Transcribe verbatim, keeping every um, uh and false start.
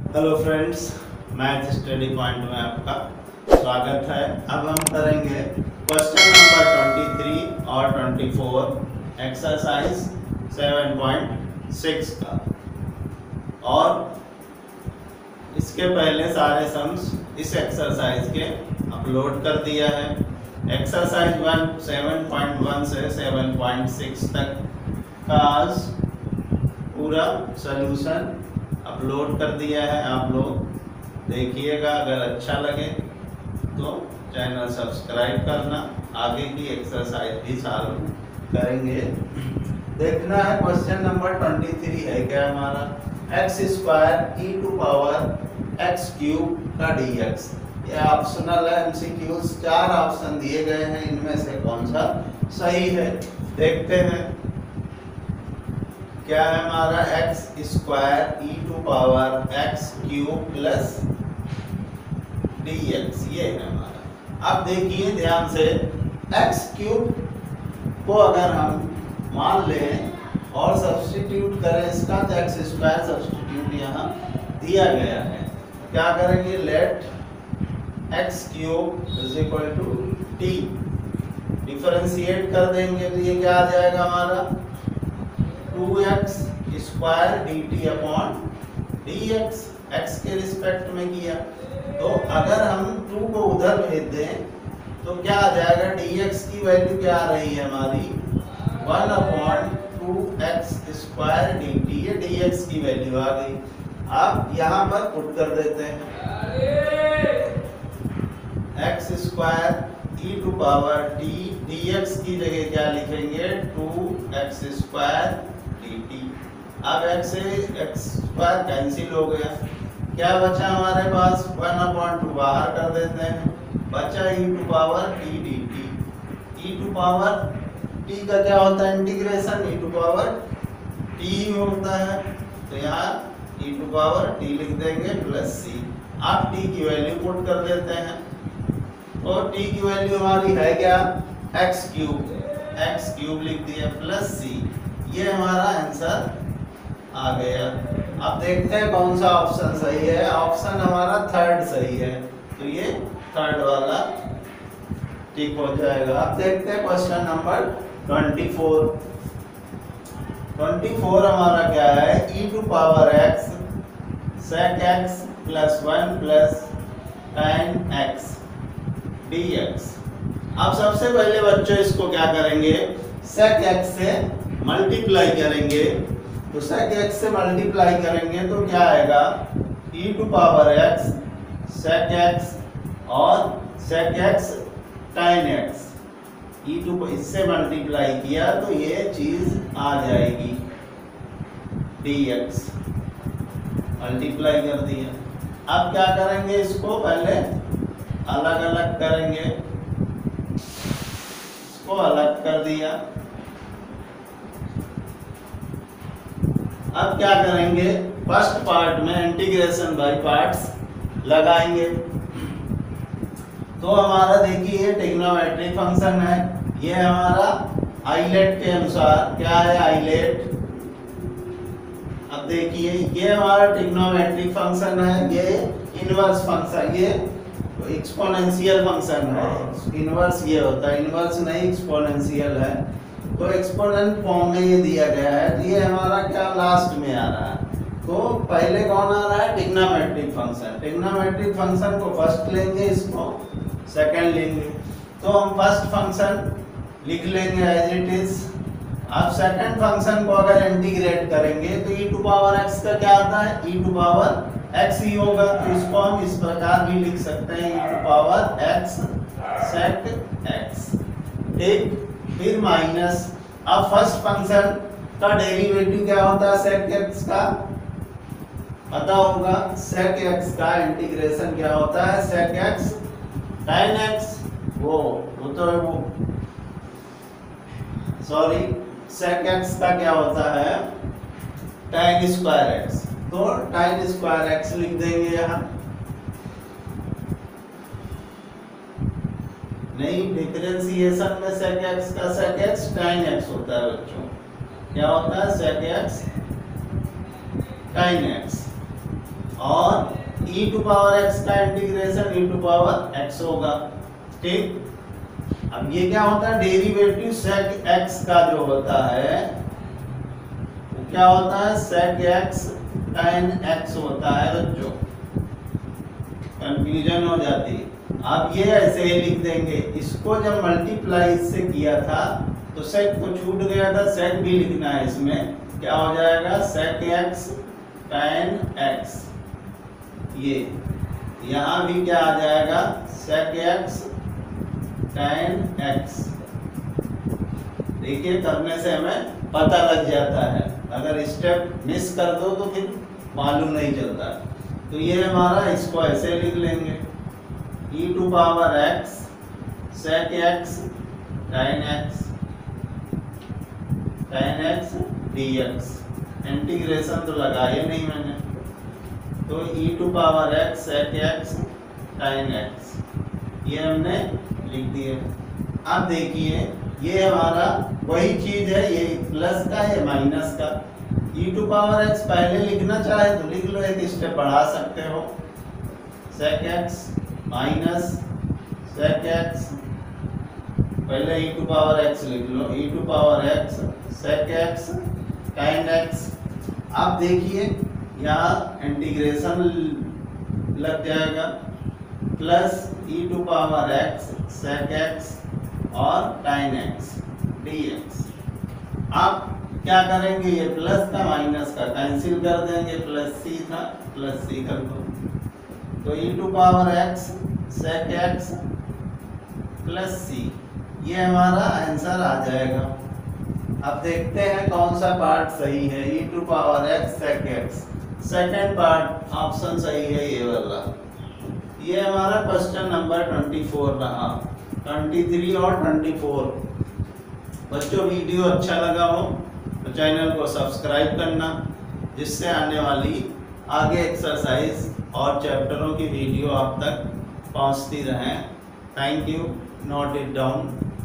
Hello friends, math study point में आपका स्वागत है। अब हम करेंगे क्वेश्चन नंबर तेईस और चौबीस एक्सरसाइज सात पॉइंट सिक्स का। और इसके पहले सारे सम्स इस एक्सरसाइज के अपलोड कर दिया है। एक्सरसाइज वन सात पॉइंट वन से सात पॉइंट सिक्स तक का आज पूरा सॉल्यूशन अपलोड कर दिया है। आप लोग देखिएगा, अगर अच्छा लगे तो चैनल सब्सक्राइब करना। आगे की एक्सरसाइज भी चालू करेंगे। देखना है क्वेश्चन नंबर तेईस है क्या हमारा, x square e to power x cube का डी एक्स। ये ऑप्शनल है, एमसीक्यूज चार ऑप्शन दिए गए हैं, इनमें से कौन सा सही है देखते हैं। क्या है हमारा x square e to power x cube plus d x, ये है हमारा। अब देखिए ध्यान से, एक्स क्यूब को अगर हम मान लें और सब्स्टिट्यूट करें इसका, तो एक्स स्क्वायर सब्स्टिट्यूट यहाँ दिया गया है। क्या करेंगे, let x cube is equal to t, differentiate कर देंगे तो ये क्या आ जाएगा हमारा two x square d t upon d x. X के रिस्पेक्ट में किया, तो अगर हम टू को उधर भेज दें तो क्या आ जाएगा, डी एक्स की वैल्यू क्या आ रही है हमारी one upon two x square d t, ये डी एक्स की वैल्यू आ गई। अब यहाँ पर पुट कर देते हैं x square e to power t, d x की जगह क्या लिखेंगे टू एक्स स्क्वायर dt। अब x से x स्क्वायर कैंसिल हो गया, क्या बचा हमारे पास वन अपॉन टू, बाहर कर देते हैं, बचा e to power t dt। e to power t का क्या होता है integration, e to power t ही होता है, तो यहाँ e टू पावर t लिख देंगे प्लस c। आप t की वैल्यू पुट कर देते हैं, और t की वैल्यू हमारी है क्या x क्यूब, x क्यूब लिख दिया प्लस c। ये हमारा आंसर आ गया। अब देखते हैं कौन सा ऑप्शन सही है। ऑप्शन हमारा थर्ड सही है, तो ये थर्ड वाला ठीक हो जाएगा। अब देखते हैं क्वेश्चन नंबर चौबीस। चौबीस हमारा क्या है, e to power x sec x plus one plus tan x dx। अब सबसे पहले बच्चों इसको क्या करेंगे, sec x से मल्टीप्लाई करेंगे, तो sec x से मल्टीप्लाई करेंगे तो क्या आएगा e to power x sec x और sec x tan x। e to इससे मल्टीप्लाई किया तो ये चीज आ जाएगी dx, मल्टीप्लाई कर दिया। अब क्या करेंगे, इसको पहले अलग अलग करेंगे, इसको अलग कर दिया। अब क्या करेंगे, फर्स्ट पार्ट में इंटीग्रेशन बाय पार्ट्स लगाएंगे। तो हमारा देखिए ट्रिग्नोमेट्रिक फंक्शन है, ये हमारा आइलेट के अनुसार क्या है आइलेट। अब देखिए ये हमारा ट्रिग्नोमेट्रिक फंक्शन है, ये इनवर्स फंक्शन, ये एक्सपोनेंशियल फंक्शन है। इनवर्स ये होता है, इनवर्स नहीं एक्सपोनेंशियल है। तो एक्सपोनेंट फॉर्म में ये दिया गया है, तो ये हमारा क्या लास्ट में आ रहा है। तो पहले कौन आ रहा है, ट्रिग्नोमेट्रिक फंक्शन। ट्रिग्नोमेट्रिक फंक्शन को फर्स्ट लेंगे, इसको सेकंड लेंगे। तो हम फर्स्ट फंक्शन लिख लेंगे एज इट इज। अब सेकंड फंक्शन को अगर इंटीग्रेट करेंगे तो e टू पावर x का क्या आता है, e टू पावर x ही होगा। तो इसको हम इस प्रकार भी लिख सकते हैं, e to power x sec x, ठीक। फिर माइनस, अब फर्स्ट फंक्शन का डेरिवेटिव क्या होता है sec x का, पता होगा sec x का इंटीग्रेशन क्या होता है sec x tan x, वो वो तो वो सॉरी sec x का क्या होता है tan स्क्वायर x, तो tan स्क्वायर x लिख देंगे यहाँ। नहीं, डिफरेंशिएशन में sec x का sec x tan x होता है बच्चों, क्या होता है sec x tan x। और e टू पावर x का integration e to power x होगा। ठीक, अब ये क्या होता है, डेरिवेटिव sec x का जो होता है वो क्या होता है, sec x tan x होता है बच्चों, कंफ्यूजन हो जाती है। आप ये ऐसे ही लिख देंगे, इसको जब मल्टीप्लाई से किया था तो sec को छूट गया था, sec भी लिखना है इसमें, क्या हो जाएगा sec x tan x, ये यहाँ भी क्या आ जाएगा sec x tan x। देखिए करने से हमें पता लग जाता है, अगर स्टेप मिस कर दो तो फिर मालूम नहीं चलता। तो ये हमारा, इसको ऐसे लिख लेंगे e to power x sec x tan x tan x dx, integration तो लगाया नहीं मैंने, तो e to power x sec x tan x ये हमने लिख दिए। अब देखिए ये हमारा वही चीज है, ये प्लस का है माइनस का, e टू पावर x पहले लिखना चाहे तो लिख लो, एक स्टेप बढ़ा सकते हो, sec x minus sec x, पहले e टू पावर x लिख लो, e to power x sec x tan x। अब देखिए यहाँ इंटीग्रेशन लग जाएगा, plus e to power x sec x और tan x dx। अब क्या करेंगे, ये प्लस का माइनस का कैंसिल कर देंगे, प्लस सी था प्लस सी कर दो, तो e to power x sec x plus c, ये हमारा आंसर आ जाएगा। अब देखते हैं कौन सा पार्ट सही है, e to power x sec x, second part option सही है ये वाला। ये हमारा क्वेश्चन नंबर ट्वेंटी फोर रहा, ट्वेंटी थ्री और ट्वेंटी फोर। बच्चों वीडियो अच्छा लगा हो तो चैनल को सब्सक्राइब करना, जिससे आने वाली आगे एक्सरसाइज और चैप्टरों की वीडियो आप तक पहुंचती रहें। Thank you, note it down.